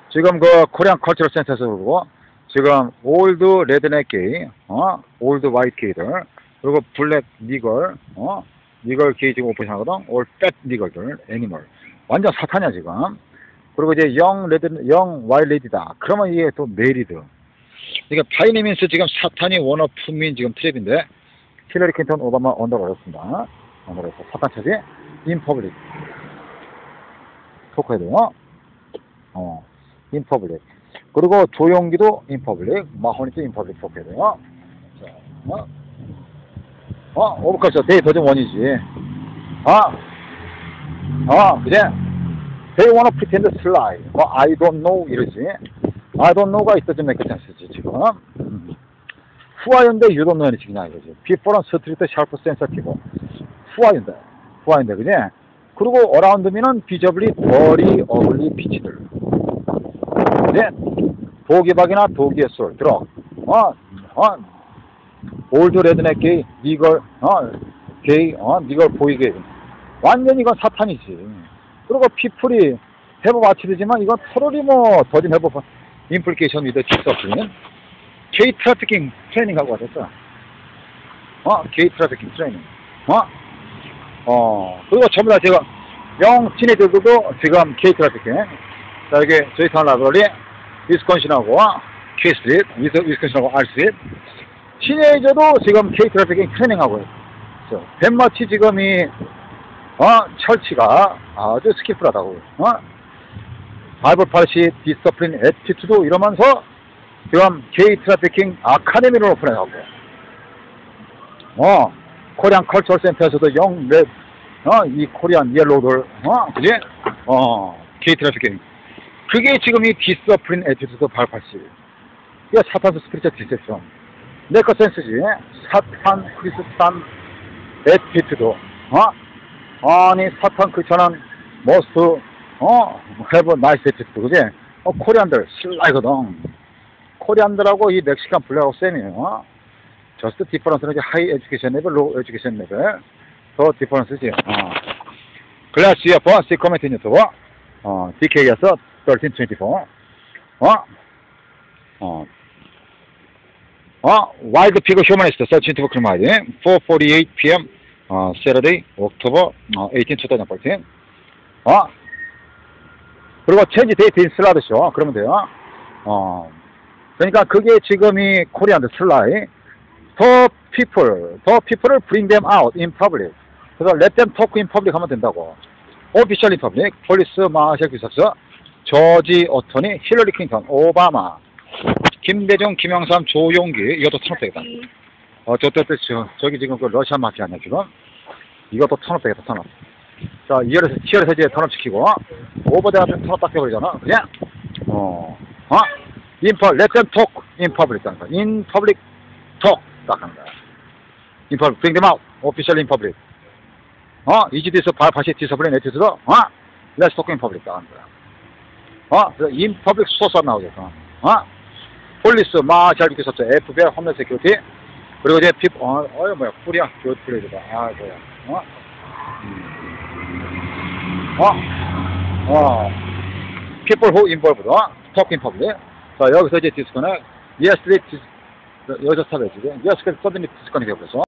지금 그 코리안 컬처럴 센터에서 그러고 지금 올드 레드넥 게이, 올드 화이트 게이들, 그리고 블랙 니걸, 니걸 게이 지금 오픈하거든. 올 팻 니걸들, 애니멀. 완전 사탄이야 지금. 그리고 이제 영 와일드 레디다. 그러면 이게 또 메리드. 그러니까 바이니민스 지금 사탄이 원어 품민 지금 트랩인데 힐러리 클린턴 오바마 언더가 어렵습니다. 언더가 사탄 차지 인퍼블릭 토크해야 돼요. 인퍼블릭. 그리고 조용기도 인퍼블릭, 마호니도 인퍼블릭 토크해야 돼요. 자, 오버컬처 데이터 좀 원이지. 그래. They wanna pretend to slide. I don't know 이러지. I don't know가 있어 좀 맥혔지 않지 지금. 후아연데 you don't know 이러지 그냥 이거지. People on street sharp sensitive. 후아연데 그지? 그리고 around me는 visibly dirty ugly pitch들. 그지? 도기박이나 도기의 술 들어. 올드 레드넥 게이 니걸 게이 니걸 보이게 완전히 이건 사탄이지. 그리고 피플이 해법 아치드지만 이건 토럴이 뭐 더딘 해법 임플리케이션 위드 디서플린 게이 트래피킹 트레이닝하고 왔었어. 게이 트래피킹 트레이닝. 그리고 전부 다 지금 영 티네이저들도 지금 게이 트래피킹. 자 여기 저희 타운 라브러리 위스콘신하고 K-스트리트, 위스콘신하고 R-스트리트. 티네이저도 지금 게이 트래피킹 트레이닝하고 있어. 벤마치 지금 이 철치가 아주 스킬풀하다고. 바이블 파르시 디스플린 애티튜드 이러면서 지금 게이 트래피킹 아카데미를 오픈해가고 코리안 컬처럴 센터에서도 이 코리안 옐로우들 그지? 게이 트래피킹 그게 지금 이 디스플린 애티튜드 바이블 파르시 이거 사탄스 스피리처 디셉션 내거 센스지. 사탄 크리스탄 애티튜드 아니 사탄 크리스찬은 most have nice attitude 그지? 코리안들 신라이거든. 코리안들하고 이 멕시칸 블랙하고 쌤이에요. just difference는 이제 high education level, low education level 더 difference지. 글라스 이어폰 C 코멘트 유튜브 DK에서 1324 와일드 피그 휴머니스트 서치 인투 크리마이드 4:48 p.m. Saturday, October 18, 2014. 그리고 체인지 데이트 인 슬라드쇼 그러면 돼요. 그러니까 그게 지금 이 코리안드 슬라이 the people을 bring them out in public. 그래서 let them talk in public 하면 된다고. official in public, 폴리스 마셜 기사서 저지 어토니, 힐러리 클린턴, 오바마, 김대중, 김영삼, 조용기 이것도 천업되겠다. 저기 지금 그 러시아 마피아 아니야 지금? 이것도 천업되겠다 천업. 자 2열에서 이제 턴업시키고 오버대 앞에 턴업 딱 해버리잖아. 그냥 let them talk in public 하는 거야. in public talk 딱 하는 거야. in public bring them out official in public. 이지 디스 바시 디서플린 에티스도 let's talk in public 딱 하는 거야. 그래서 in public 소스 나오겠어. 폴리스 마샬 비키서스 FBI 홈런 세큐리티 그리고 이제 뭐야 코리아 교육 플레이드다. 뭐야 people who involved talk in public. 자 여기서 이제 디스커넥 yesterday 여기서 스탑해 지금 yesterday suddenly 디스커넥 해버렸어.